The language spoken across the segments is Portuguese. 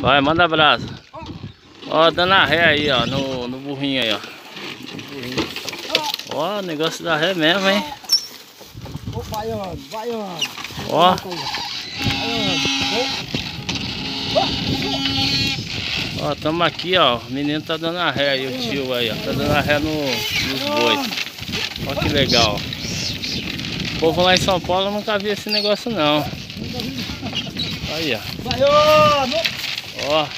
Vai, manda brasa. Ó, dando a ré aí, ó, no burrinho aí, ó. Ó, o negócio da ré mesmo, hein? Ó. Ó, tamo aqui, ó. O menino tá dando a ré aí, o tio aí, ó. Tá dando a ré nos bois. Ó que legal. O povo lá em São Paulo nunca viu esse negócio não. Aí, ó. Ó.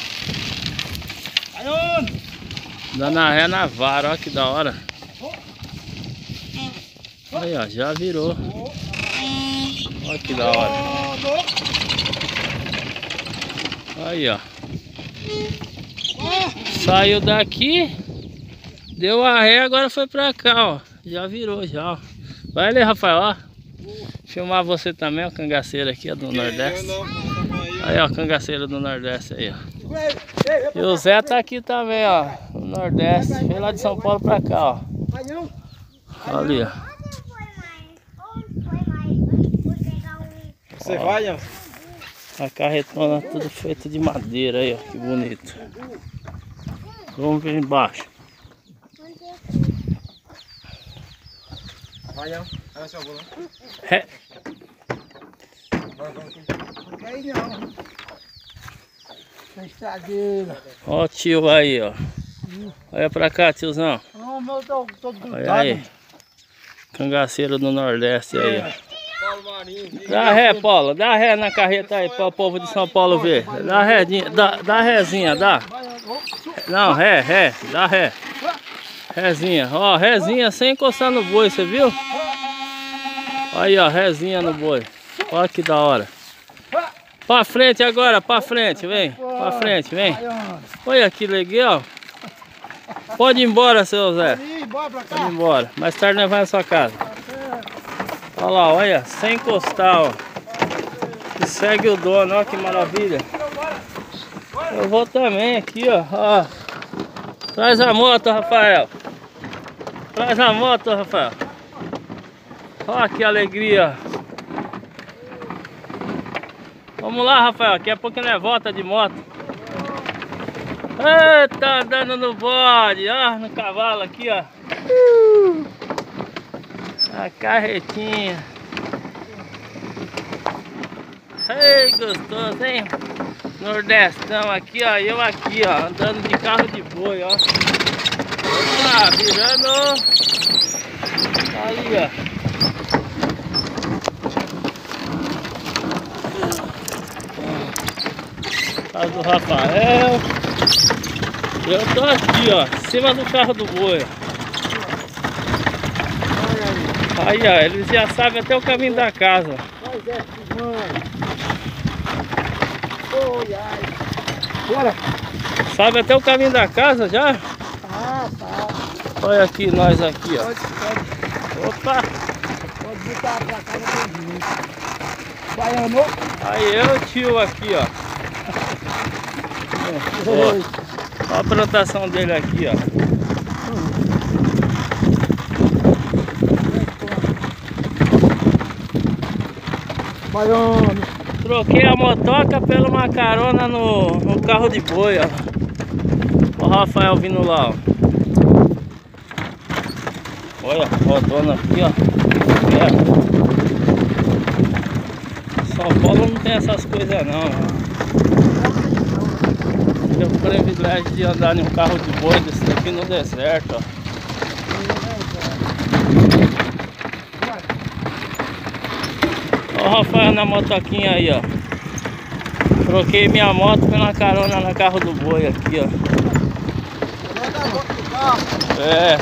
Dando a ré na vara, ó que da hora. Aí, ó, já virou. Ó que da hora. Aí, ó. Saiu daqui, deu a ré, agora foi pra cá, ó. Já virou, já, ó. Vai ali, Rafael, ó. Filmar você também, ó, cangaceiro aqui, ó, do Nordeste. Aí, ó, cangaceiro do Nordeste aí, ó. E o Zé tá aqui também, ó, no Nordeste. Veio lá de São Paulo pra cá, ó. Ali, ó. Você vai, ó. A carretona tudo feito de madeira aí, ó, que bonito. Vamos ver embaixo. Vai, ó. Olha só, vou lá. É. Ó o tio aí, ó. Olha pra cá, tiozão. Olha aí. Cangaceiro do Nordeste aí, ó. Dá ré, Paulo. Dá ré na carreta aí para o povo de São Paulo ver. Dá rézinha, dá rézinha, dá. Não, ré. Dá ré. Rézinha. Ó, rézinha sem encostar no boi, você viu? Aí, ó, rézinha no boi. Olha que da hora. Pra frente agora, pra frente, vem. Pra frente, vem. Olha que legal. Pode ir embora, seu Zé. Pode ir embora. Mais tarde nós vamos na sua casa. Olha lá, olha, sem encostar, ó. E segue o dono, ó que maravilha. Eu vou também aqui, ó. Traz a moto, Rafael. Traz a moto, Rafael. Ó que alegria. Vamos lá, Rafael, daqui a pouco nós volta de moto. Eita, andando no bode, ó, no cavalo aqui, ó. A carretinha. Ei, gostoso, hein? Nordestão aqui, ó. Eu aqui, ó. Andando de carro de boi, ó. Opa, virando. Aí, ó. Casa do Rafael. Eu tô aqui, ó. Em cima do carro do boi, ó. Aí, ó, eles já sabem até o caminho da casa. Bora! Sabe até o caminho da casa já? Tá. Olha aqui, nós aqui, ó. Pode. Opa! Pode botar pra casa do baiano. Aí eu, tio, aqui, ó. Olha a plantação dele aqui, ó. Baiano. Troquei a motoca pela uma carona no carro de boi, ó. O Rafael vindo lá, ó. Olha, rodando aqui, ó. São Paulo não tem essas coisas não, ó. Tenho o privilégio de andar em um carro de boi desse daqui no deserto, ó. Ó o Rafael na motoquinha aí, ó. Troquei minha moto pela carona no carro do boi aqui, ó. É.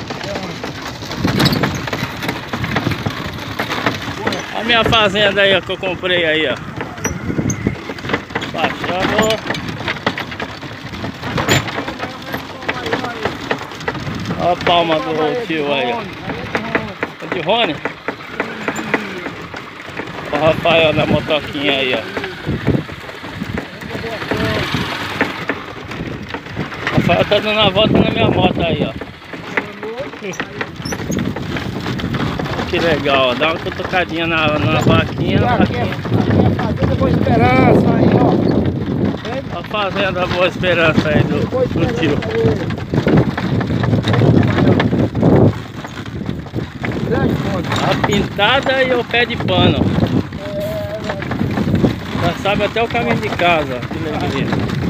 A minha fazenda aí, ó, que eu comprei aí, ó. Baixando. Olha a palma do tio aí, ó. É de Rony? O Rafael na motoquinha aí, ó. O Rafael tá dando a volta na minha moto aí, ó. Que legal, ó. Dá uma cutucadinha na vaquinha. Aqui é fazenda com esperança aí, ó. fazenda Boa Esperança aí do tio. A pintada e o pé de pano. Já sabe até o caminho de casa, ó, que alegria.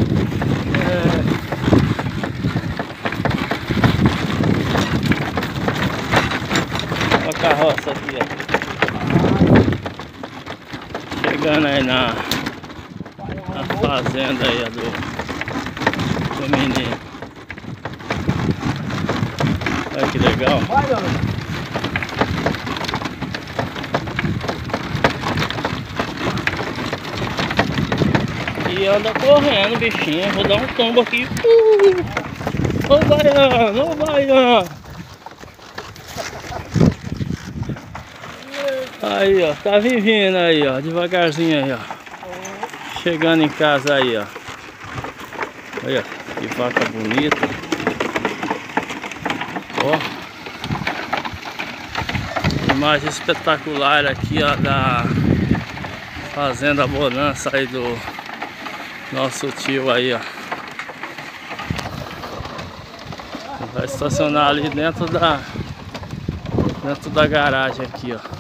Olha a carroça aqui, ó. Chegando aí na fazenda aí, ó, do menino. Olha que legal. E anda correndo, bichinho. Vou dar um tombo aqui. Ô baiano, ô baiano. Aí, ó, tá vivendo aí, ó, devagarzinho aí, ó. Chegando em casa aí, ó. Olha, que vaca bonita. Ó. Imagem espetacular aqui, ó, da Fazenda Bonança aí do nosso tio aí, ó. Vai estacionar ali dentro da garagem aqui, ó.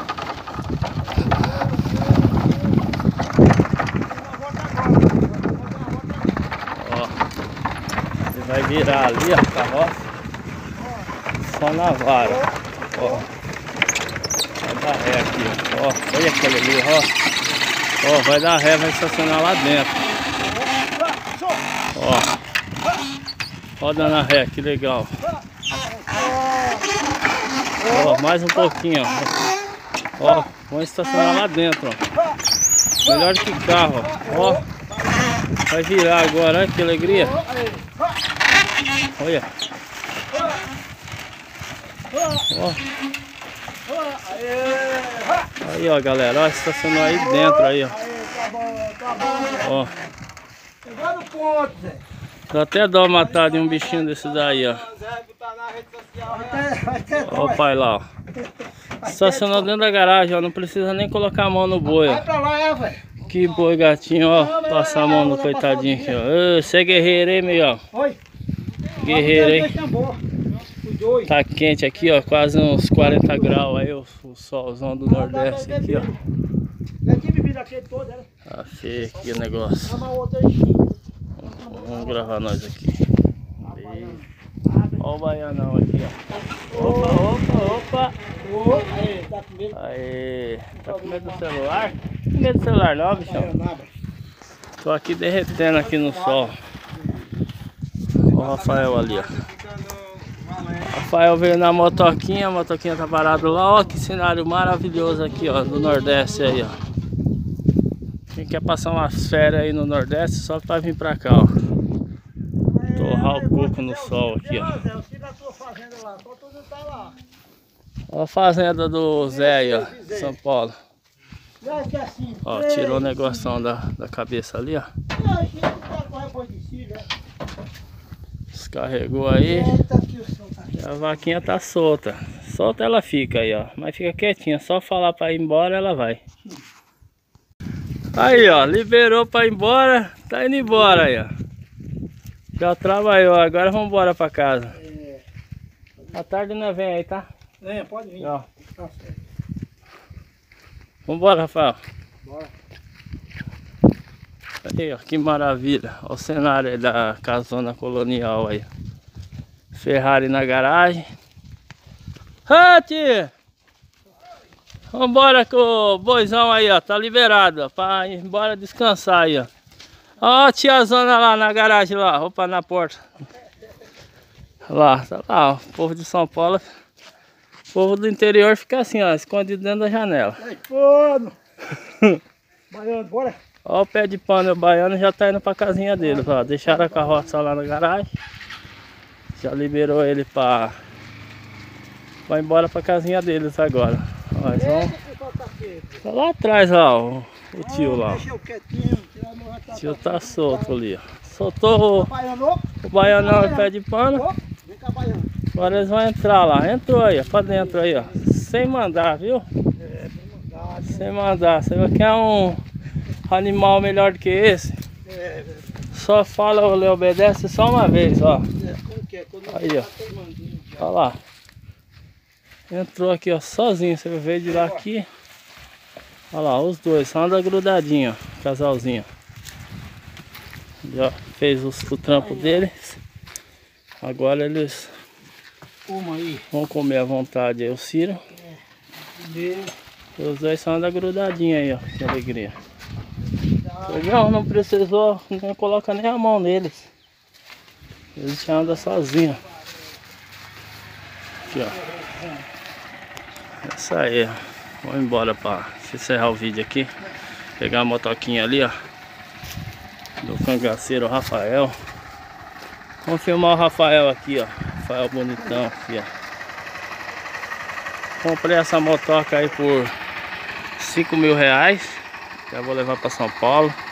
Vai virar ali a carroça só na vara, ó. Vai dar ré aqui, ó. Olha aquele ali, ó. Ó, vai dar ré, vai estacionar lá dentro. Ó. Roda na ré, que legal. Ó, mais um pouquinho, ó. Ó, vamos estacionar lá dentro, ó. Melhor que carro, ó. Vai virar agora, olha que alegria. Olha. Ó. Aí, ó, galera, ó, estacionou aí dentro aí, ó. Ó. Dá até dó matar de um bichinho desse daí, ó. Ó o pai lá, ó. Estacionou dentro da garagem, ó. Não precisa nem colocar a mão no boi, ó. Que boi gatinho, ó. Passar a mão no coitadinho aqui, ó. Você é guerreiro, hein, Miguel? Oi. Guerreiro, hein? Tá quente aqui, ó. Quase uns 40 graus aí, o solzão do Nordeste aqui, ó. Tá feio aqui o negócio. Vamos gravar nós aqui. Ó o baianão aqui, ó. Opa. Aê. Tá com medo do celular? Não tem medo do celular não, bichão. Tô aqui derretendo aqui no sol. Ó o Rafael ali, ó. Rafael veio na motoquinha, a motoquinha tá parada lá. Ó que cenário maravilhoso aqui, ó, do Nordeste aí, ó. Quem quer passar umas férias aí no Nordeste, só pra vir pra cá, ó. Torrar o coco no sol aqui, ó. Olha a fazenda do Zé aí, ó, São Paulo. Ó, tirou o negoção da cabeça ali, ó. Descarregou aí. E a vaquinha tá solta. Solta ela fica aí, ó. Mas fica quietinha, só falar pra ir embora ela vai. Aí, ó, liberou pra ir embora. Tá indo embora aí, ó. Já trabalhou, agora vamos embora pra casa. À tarde não vem aí, tá? É, pode vir. Ó. Vambora, Rafael. Bora. Aí, ó, que maravilha. Olha o cenário aí da casona colonial aí. Ferrari na garagem. Hati! Vambora com o boizão aí, ó. Tá liberado, ó. Pra ir embora descansar aí, ó. Ó a tiazona lá na garagem lá. Opa, na porta. Lá, tá lá, ó. O povo de São Paulo. O povo do interior fica assim, ó. Escondido dentro da janela. Ai, pano! Baiano, bora! Ó o pé de pano, o baiano já tá indo pra casinha dele, ó. Deixaram a carroça lá na garagem. Já liberou ele pra ir embora pra casinha deles agora. Ó, eles vão... Tá lá atrás, ó, o tio lá. O tio tá solto ali, ó. Soltou o baianão no pé de pano. Agora eles vão entrar lá. Entrou aí, ó, pra dentro aí, ó. Sem mandar, viu? Sem mandar. Você vai querer um animal melhor do que esse? É, Só fala, ele obedece só uma vez, ó. como que é? Aí, ó. Olha lá. Entrou aqui, ó, sozinho. Você veio de lá aqui. Olha lá, os dois. Só anda grudadinho, ó. Casalzinho. Já fez o trampo deles. Agora eles vão comer à vontade aí o Ciro. Os dois só andam grudadinhos aí, ó. Que alegria. Não precisou, não coloca nem a mão neles. Eles já andam sozinhos. Aqui, ó. Isso aí. Vamos embora para encerrar o vídeo aqui. Pegar a motoquinha ali, ó. Do cangaceiro Rafael. Vamos filmar o Rafael aqui, ó. Rafael bonitão aqui, ó. Comprei essa motoca aí por R$5.000. Já vou levar para São Paulo.